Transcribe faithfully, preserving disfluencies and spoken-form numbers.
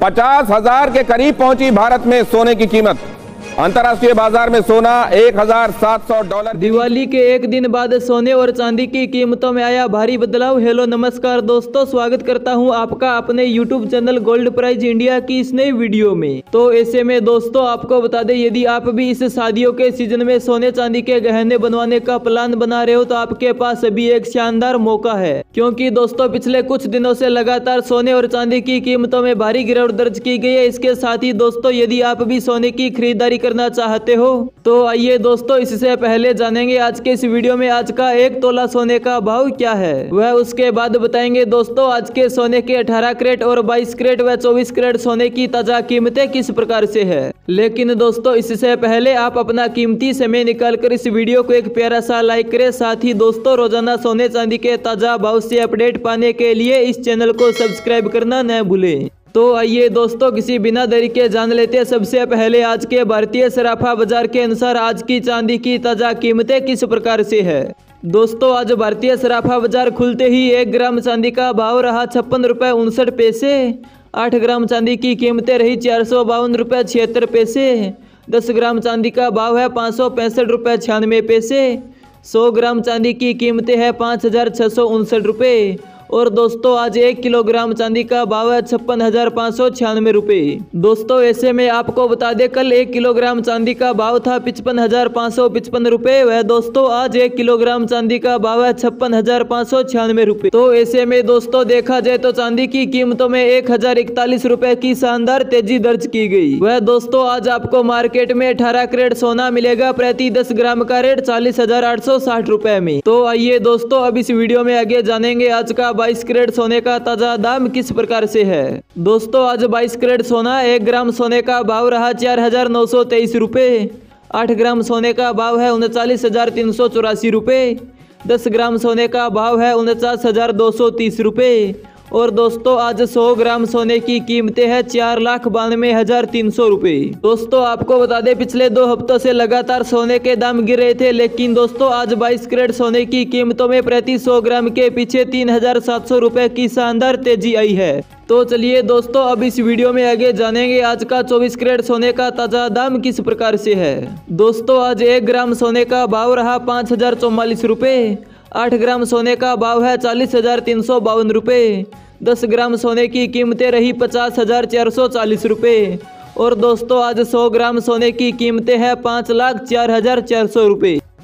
पचास हजार के करीब पहुंची भारत में सोने की कीमत। अंतर्राष्ट्रीय बाजार में सोना एक हजार सात सौ डॉलर। दिवाली के एक दिन बाद सोने और चांदी की कीमतों में आया भारी बदलाव। हेलो नमस्कार दोस्तों, स्वागत करता हूं आपका अपने YouTube channel Gold Prize India की इस नई वीडियो में। तो ऐसे में दोस्तों आपको बता दें, यदि आप भी इस शादियों के सीजन में सोने चांदी के गहने बनवाने का प्लान बना रहे हो तो आपके पास अभी एक शानदार मौका है, क्योंकि दोस्तों पिछले कुछ दिनों से लगातार सोने और चांदी की कीमतों में भारी गिरावट दर्ज की गई है। इसके साथ ही दोस्तों यदि आप भी सोने की खरीदारी करना चाहते हो तो आइए दोस्तों इससे पहले जानेंगे आज के इस वीडियो में आज का एक तोला सोने का भाव क्या है। वह उसके बाद बताएंगे दोस्तों आज के सोने के अठारह कैरेट और बाईस कैरेट व चौबीस कैरेट सोने की ताजा कीमतें किस प्रकार से है। लेकिन दोस्तों इससे पहले आप अपना कीमती समय निकालकर इस वीडियो को एक प्यारा सा लाइक करें। साथ ही दोस्तों रोजाना सोने चांदी के ताजा भाव से अपडेट पाने के लिए इस चैनल को सब्सक्राइब करना न भूलें। तो आइए दोस्तों किसी बिना देरी के जान लेते हैं सबसे पहले आज के भारतीय सराफा बाजार के अनुसार आज की चांदी की ताजा कीमतें किस प्रकार से है। दोस्तों आज भारतीय सराफा बाजार खुलते ही एक ग्राम चांदी का भाव रहा छप्पन रुपए उनसठ पैसे। आठ ग्राम चांदी की कीमतें रही चार सौ बावन रुपये छिहत्तर पैसे। दस ग्राम चांदी का भाव है पाँच सौ पैंसठ रुपये छियानवे पैसे। सौ ग्राम चांदी की कीमतें है पाँच हजार छः सौ उनसठ रुपये। और दोस्तों आज एक किलोग्राम चांदी का भाव है छप्पन हजार पाँच सौ छियानवे रुपये। दोस्तों ऐसे में आपको बता दें कल एक किलोग्राम चांदी का भाव था पिचपन हजार पाँच सौ पिचपन रुपये। वह दोस्तों आज एक किलोग्राम चांदी का भाव है छप्पन हजार पाँच सौ छियानवे रुपये। तो ऐसे में दोस्तों देखा जाए तो चांदी की कीमतों में एक हजार इकतालीस रुपए की शानदार तेजी दर्ज की गई। वह दोस्तों आज आपको मार्केट में अठारह कैरेट सोना मिलेगा प्रति दस ग्राम का रेट चालीस हजार आठ सौ साठ रुपए में। तो आइए दोस्तों अब इस वीडियो में आगे जानेंगे आज का बाईस कैरेट सोने का ताजा दाम किस प्रकार से है। दोस्तों आज बाईस कैरेट सोना एक ग्राम सोने का भाव रहा चार हजार नौ सौ तेईस रुपये। आठ ग्राम सोने का भाव है उनचालीस हजार तीन सौ चौरासी रुपये। दस ग्राम सोने का भाव है उनचास हजार दो सौ तीस रुपये। और दोस्तों आज सौ ग्राम सोने की कीमतें है चार लाख बानवे हजार तीन सौ रुपये। दोस्तों आपको बता दें पिछले दो हफ्तों से लगातार सोने के दाम गिर रहे थे, लेकिन दोस्तों आज बाईस कैरेट सोने की कीमतों में प्रति सौ ग्राम के पीछे तीन हजार सात सौ रुपये की शानदार तेजी आई है। तो चलिए दोस्तों अब इस वीडियो में आगे जानेंगे आज का चौबीस कैरेट सोने का ताजा दाम किस प्रकार से है। दोस्तों आज एक ग्राम सोने का भाव रहा पाँच हजार चौवालीस रुपये। आठ ग्राम सोने का भाव है चालीस हजार तीन सौ बावन रुपये। दस ग्राम सोने की कीमतें रही पचास हजार चार सौ चालीस रुपये। और दोस्तों आज सौ ग्राम सोने की कीमतें हैं पाँच लाख चार हजार चार सौ रुपये।